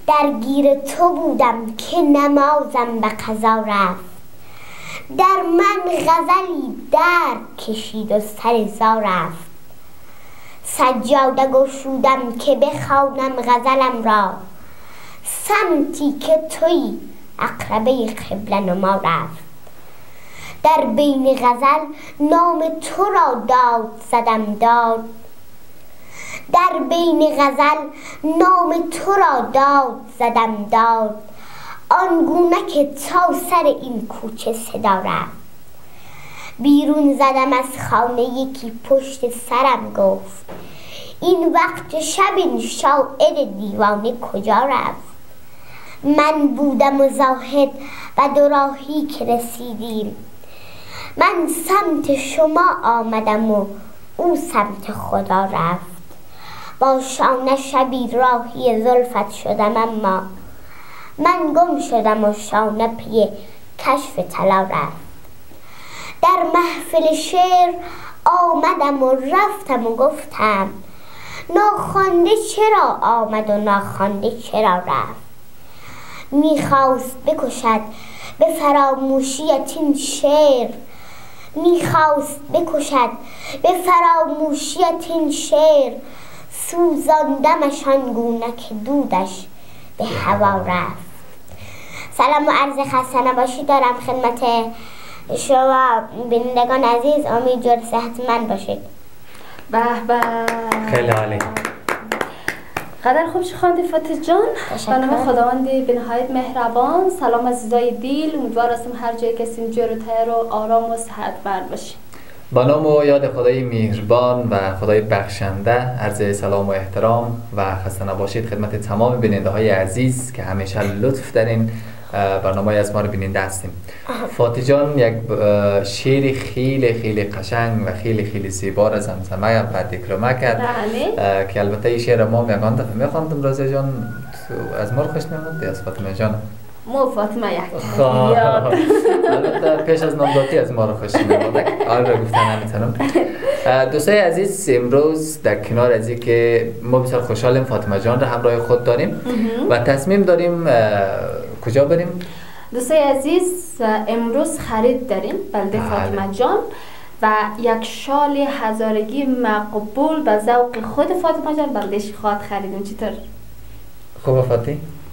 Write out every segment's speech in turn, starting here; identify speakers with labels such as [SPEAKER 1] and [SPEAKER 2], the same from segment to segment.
[SPEAKER 1] درگیر تو بودم که نمازم به قضا رفت. در من غزلی درد کشید و سر زا رفت. سجاده گشودم که بخوانم غزلم را، سمتی که تویی عقربه قبله نما رفت. در بین غزل نام تو را داد زدم داد، در بین غزل نام تو را داد زدم داد. آنگونه که تا سر این کوچه صدا رفت. بیرون زدم از خانه یکی پشت سرم گفت، این وقت شب این شاعر دیوانه کجا رفت. من بودم و زاهد و دوراهی که رسیدیم، من سمت شما آمدم و او سمت خدا رفت. با شانه شبی راهی زلفت شدم اما من گم شدم و شانه پی کشف طلا رفت. در محفل شعر آمدم و رفتم و گفتم، ناخوانده چرا آمد و ناخوانده چرا رفت. میخواست بکشد به فراموشیت این شعر، میخواست بکشد به فراموشیت این شعر. سوزاندمش آنگونه که دودش به هوا رفت. سلام و عرض خسته نباشید دارم خدمت شما بینندگان عزیز. امیدوارم صحتمند باشید.
[SPEAKER 2] به به،
[SPEAKER 3] خیلی عالی.
[SPEAKER 2] قدر خوب خواندی فاطمه جان. به نام خداوند به نهایت مهربان. سلام عزیزای دل، امیدوار هستم هر جای که هستین جور و تیر و آرام و صحتمند باشین.
[SPEAKER 3] با نام و یاد خدای مهربان و خدای بخشنده عرض سلام و احترام و خسته نباشید خدمت تمام بیننده های عزیز که همیشه لطف دارین برنامه از ما رو بیننده هستیم. فاطمه جان یک شعر خیلی خیلی قشنگ و خیلی خیلی زیبا را زمزمه و دکلمه کرد که البته این شعر ما میگن دفعه میخواندم. رازی جان از ما رو خوش نمید از فاطمه جان؟
[SPEAKER 2] مو فاطمه یک
[SPEAKER 3] البته پیش از نامزدی از ما رو خوش نمید. آره گفتن نمیتونم. دوستای عزیز، امروز در کنار از که ما بسیار خوشحالیم فاطمه جان را همراه خود داریم و تصمیم داریم کجا بریم؟
[SPEAKER 2] دوستای عزیز، امروز خرید داریم بلده فاطمه جان و یک شال هزارگی مقبول به ذوق خود فاطمه جان بلده شخوات خریدیم. چطور؟
[SPEAKER 3] خوبه فاطمه؟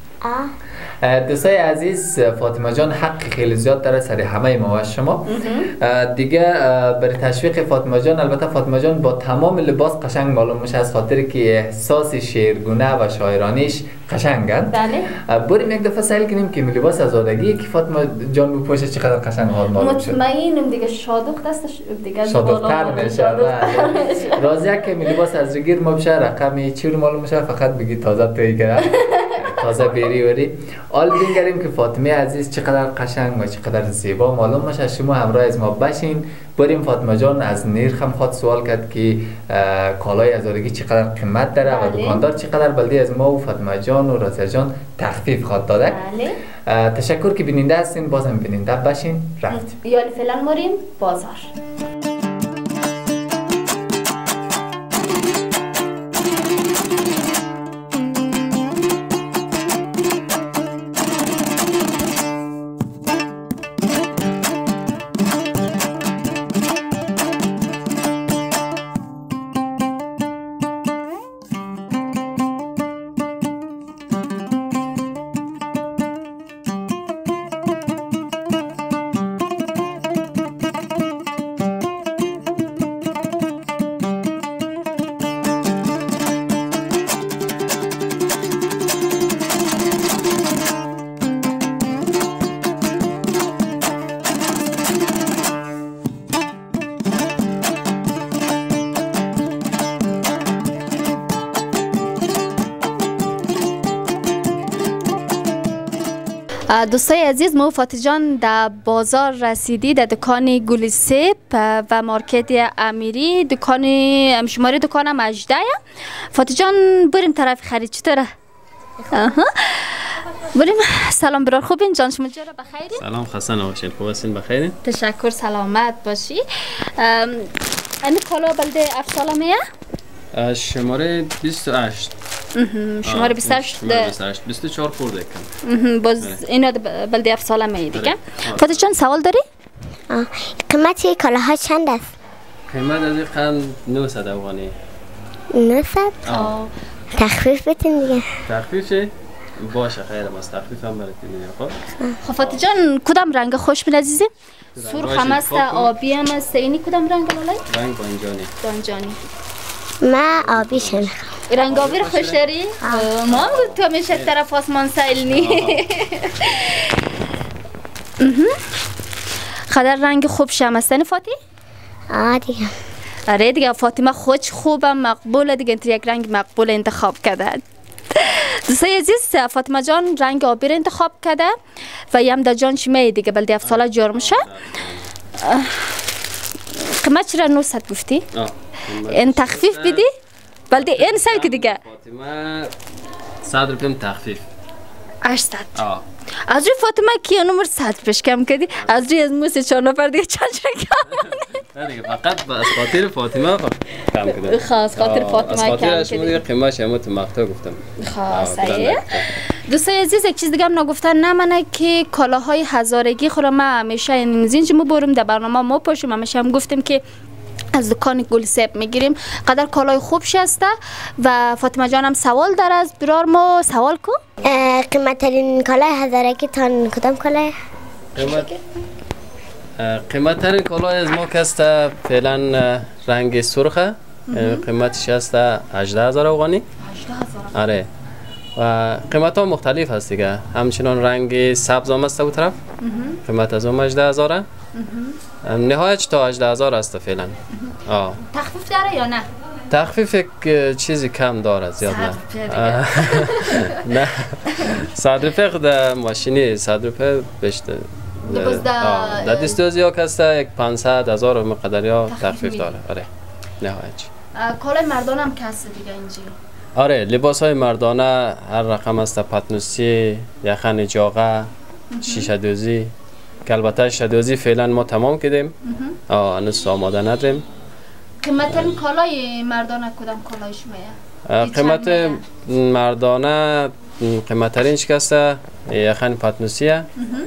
[SPEAKER 3] دوستای عزیز، فاطمه جان حق خیلی زیاد داره سر همه ما و شما دیگه. برای تشویق فاطمه جان، البته فاطمه جان با تمام لباس قشنگ معلوم میشه از خاطر که احساس شعرگونه و شاعرانیش قشنگند.
[SPEAKER 2] بله.
[SPEAKER 3] بریم یک دفعه سعی کنیم که لباس آزادگی که فاطمه جان بپوشه چقدر قشنگ حال معلوم شد.
[SPEAKER 2] مطمئنم دیگه شادوق دستش دیگه
[SPEAKER 3] شادوق‌تر میشه. راضیه که لباس از رگیر ما بشه رقمی چی رو معلوم میشه، فقط بگی تازه تویی کرد تازه بری حال بگیریم که فاطمه عزیز چقدر قشنگ و چقدر زیبا معلوم میشه. شما همراه از ما باشین. بریم. فاطمه جان از نرخ هم خود سوال کرد که کالای هزارگی چقدر قیمت داره و دکاندار چقدر، بلدی از ما و فاطمه جان و رازیه جان تخفیف خود داده. تشکر که بیننده هستین، بازم بیننده باشین. رفت
[SPEAKER 2] یعنی فعلا مریم بازار. دوستای عزیز، ما فاطمه جان در بازار رسیدی، در دکان گل سیب و مارکت امیری، دکان شماره دکانم 18. فاطمه جان بریم طرف خرید. چطوره؟ بریم. سلام برار، خوبین جان؟ شما جا بخیرین؟
[SPEAKER 4] سلام، خسته نباشین. خوب هستین؟ بخیرین؟
[SPEAKER 2] تشکر، سلامت باشی. این کالا بلده افسالمیه؟
[SPEAKER 4] شماره 28.
[SPEAKER 2] شماره 28
[SPEAKER 4] 24 خورده کم.
[SPEAKER 2] باز اینا بلدی 7 ساله می دیگه. فاطمه جان سوال داری؟
[SPEAKER 1] قیمت کالاها چند است؟
[SPEAKER 4] قیمت از این قند 900 افغانی.
[SPEAKER 1] 900 تخفیف بتین دیگه.
[SPEAKER 4] تخفیف چه؟ باشه خیلی باز تخفیف هم برات میدیم.
[SPEAKER 2] خب فاطمه جان کدام رنگ خوش می عزیزم؟ سرخ هم است، آبی هم است. اینی کدام رنگ لالای؟
[SPEAKER 4] رنگ بانجانی.
[SPEAKER 2] بانجانی.
[SPEAKER 1] من آبی میخوام.
[SPEAKER 2] رنگ آبی رو خوش داری؟ ما تو همیشه طرف آسمان سیل نی. خدر رنگ خوب شمستن فاطی؟
[SPEAKER 1] دیگه.
[SPEAKER 2] آره دیگه فاطمه خودش خوبه مقبوله دیگه یک رنگ مقبول انتخاب کرده. دوستای عزیز فاطمه جان رنگ آبی رو انتخاب کرده و یمدا جان شمی دیگه بلدی 7 ساله جور میشه. قیمت چرا 900 گفتی؟ این تخفیف بدی؟ بلدی این سال که دیگه
[SPEAKER 4] فاطمه 100 روپیم تخفیف
[SPEAKER 2] 800. از روی فاطمه کیا نمبر 100 پیش کم کردی؟ از روی از موسی 4 نفر دیگه چند کم؟
[SPEAKER 4] نه دیگه فقط از خاطر فاطمه کم کردم.
[SPEAKER 2] خاص خاطر فاطمه کم
[SPEAKER 4] کردی. قیمتش هم تو مقطع گفتم.
[SPEAKER 2] خاص صحیح. دوستای عزیز یک چیز دیگه هم نگفتن نمانه که کالاهای هزارگی خود ما همیشه این زینج ما بریم در برنامه ما پاشیم همیشه هم گفتیم که از دکان گلسپ میگیریم قدر کالای خوب شسته و فاطمه جانم سوال داره از برار ما سوال کو
[SPEAKER 1] قیمت ترین کالای هزارگی تان کدام کالای؟
[SPEAKER 4] قیمت ترین کالای از ما کسته فعلا رنگ سرخه قیمتش هست 18000 افغانی.
[SPEAKER 2] 18000.
[SPEAKER 4] آره و قیمت ها مختلف هست دیگه همچنان رنگ سبز هم است او طرف قیمت از اون 18000 نهایت تا 18000 است فعلا.
[SPEAKER 2] تخفیف داره یا نه؟
[SPEAKER 4] تخفیف یک چیزی کم داره زیاد نه. نه 100 روپیه در ماشینی 100 روپیه بیشتر در دستوزی ها کسته یک 500,000 مقدار یا تخفیف داره. آره نهایت
[SPEAKER 2] کالای مردان هم کسته دیگه اینجا.
[SPEAKER 4] آره لباس های مردانه هر رقم است پتنوسی یخن جاغه شیشه دوزی که البته شیشه دوزی فعلا ما تمام کردیم هنوز آماده نداریم.
[SPEAKER 2] قیمت این کالای مردانه کدام کالای شما؟
[SPEAKER 4] قیمت مردانه قیمت ترین شکسته یخن پتنوسیه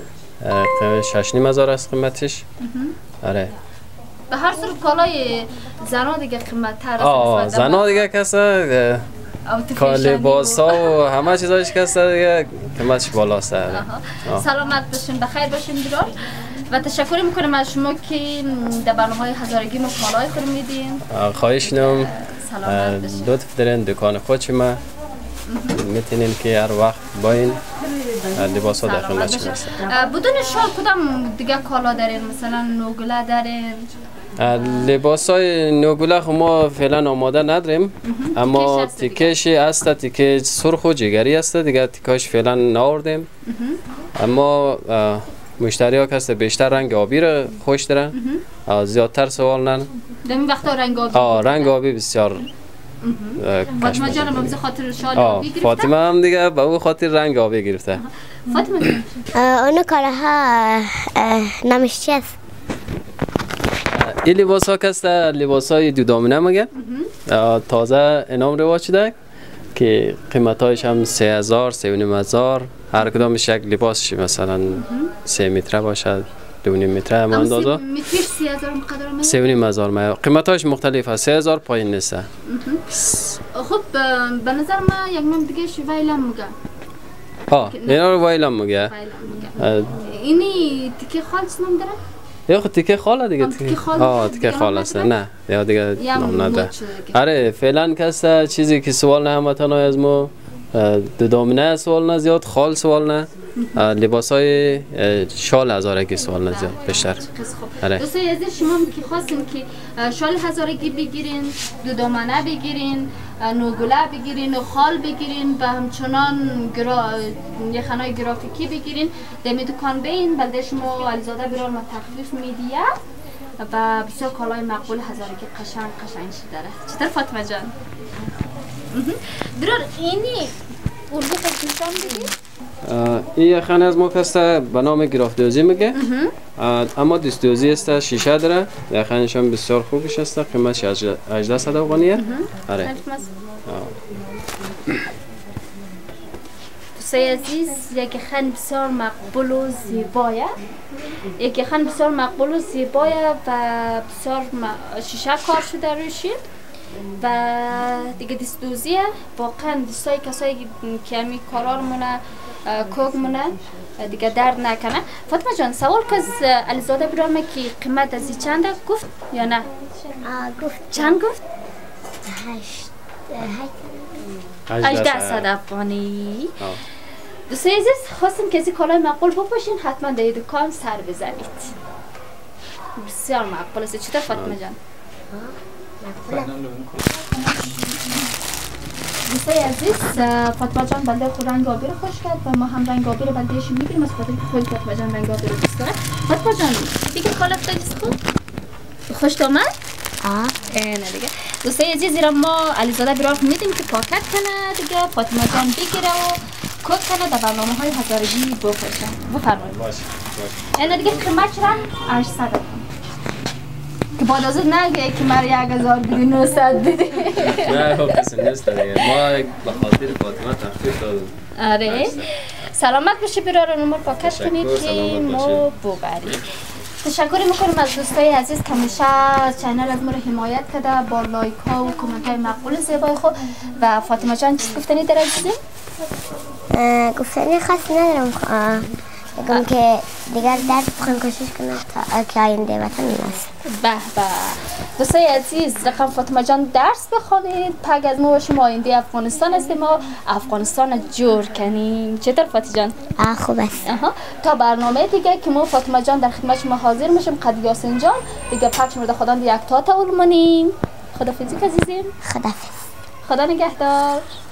[SPEAKER 4] 6,500 است قیمتش. آره
[SPEAKER 2] به هر صورت کالای زنا دیگه قیمت تر است.
[SPEAKER 4] زنا دیگه کسته لباس ها و همه چیزایش کسته دیگه قیمتش بالاست.
[SPEAKER 2] سلامت باشین بخیر باشین درار و تشکر میکنم از شما که در برنامه‌های هزارگی ما کالای خود میدین. خواهش
[SPEAKER 4] نم لطف دارین دکان خود شما میتونین که هر وقت باین لباس ها در خدمت شما هست.
[SPEAKER 2] بدون شال کدام دیگه کالا دارین مثلا نوگله دارین؟
[SPEAKER 4] لباس های نوگله ما فعلا آماده نداریم اما تیکش هست تیکه سرخ و جگری هست دیگه تیکاش فعلا ناوردیم اما مشتری ها کسته بیشتر رنگ آبی رو خوش دارن زیادتر سوال نن
[SPEAKER 2] دمی وقتا رنگ آبی
[SPEAKER 4] رنگ آبی بسیار
[SPEAKER 2] فاطمه جانم هم خاطر شال آبی گرفته
[SPEAKER 4] فاطمه هم دیگه به او خاطر رنگ آبی گرفته.
[SPEAKER 2] فاطمه جان
[SPEAKER 1] اون کالاها نامش چی است؟
[SPEAKER 4] این لباس ها کسته لباس های دو دامنه مگه تازه انام رواج شده که قیمت هایش هم 3,000 3,500 هر کدامش یک لباس مثلا 3 متر باشد 2.5 متر هم اندازه
[SPEAKER 2] متر 3,000 مقدار می
[SPEAKER 4] 3,500 قیمت هایش مختلف است 3,000 پایین نیست.
[SPEAKER 2] خب به نظر ما یک نام دیگه وایلم میگه
[SPEAKER 4] اینا رو وایلم میگه.
[SPEAKER 2] اینی تیکه خالص نام داره؟
[SPEAKER 4] یا خود تیکه خاله دیگه تیکه خاله است نه یا دیگه نام نداره. آره فعلا کسته چیزی که سوال نه همتون از ما دو دامنه سوال نه زیاد خال سوال نه لباس های شال هزارگی سوال نه زیاد بیشتر.
[SPEAKER 2] دوستای عزیز شما که خواستین که شال هزارگی بگیرین دو دامنه بگیرین نوگله بگیرین و خال بگیرین و همچنان یخنای گرافیکی بگیرین دمی دکان بین بلده شما علیزاده برار ما تخفیف میدیه و بسیار کالای مقبول هزارگی قشنگ داره. چطور فاطمه جان؟ درار اینی اردو خودشان بگی؟
[SPEAKER 4] این یخن از ما کسته به نام گراف دوزی میگه اما دست دوزی است شیشه داره یخنش هم بسیار خوبش است قیمتش 1800 افغانیه. آره
[SPEAKER 2] دوستای عزیز یک خان بسیار مقبول و زیبایه، یک خان بسیار مقبول و زیبایه و بسیار شیشه کار شده روشی و دیگه دست دوزیه. واقعا دوستای کسایی که همی کارار مونه کوک مونه دیگه درد نکنه. فاطمه جان سوال که از علیزاده برامه که قیمت ازی چنده گفت یا نه؟
[SPEAKER 1] گفت
[SPEAKER 2] چند گفت؟ 1800 افغانی. دوستای عزیز خواستیم که از این کالای مقبول بپوشین، حتما در دکان سر بزنید، بسیار مقبول است. چطور فاطمه جان؟ دوستای عزیز فاطمه جان بنده خود رنگ آبی رو خوش کرد و ما هم رنگ آبی رو بندهش میگیریم از خاطر که خود فاطمه جان رنگ آبی رو دوست داره. فاطمه جان دیگه کالا خیلی خوب خوش آمد؟ نه دیگه. دوستای عزیز زیرا ما علیزاده برار میدیم که پاکت کنه دیگه فاطمه جان بگیره و کوک کنه در برنامه های هزارگی بفرشه. بفرمایید. باشه. نه دیگه قیمت چند 800 که بعد از اون نگه که مر 1000 بدی 900 بدی.
[SPEAKER 4] نه خب کسی نیست دیگه، ما به خاطر فاطمه تخفیف دادیم.
[SPEAKER 2] آره سلامت باشی برار نمبر پاکت کنید که ما ببریم. تشکر میکنم از دوستای عزیز که همیشه چینل از ما رو حمایت کرده با لایک ها و کامنت های مقبول زیبای خود. و فاطمه جان چیز گفتنی داره عزیزم؟
[SPEAKER 1] گفتنی خاصی ندارم، بگم که دیگر درد بخوایم کوشش کنم تا که آینده وطن میرسیم.
[SPEAKER 2] به به دوستای عزیز رقم فاطمه جان درس بخونید پگ از ما باشیم، آینده افغانستان هستیم، ما افغانستان جور کنیم. چطور فاطمه جان؟
[SPEAKER 1] خوب است.
[SPEAKER 2] تا برنامه دیگه که ما فاطمه جان در خدمت شما حاضر میشیم قد یاسین جان دیگه پخش مورد خدا یک تا اولمونیم. خدافظی عزیزیم.
[SPEAKER 1] خدافظ.
[SPEAKER 2] خدا نگهدار.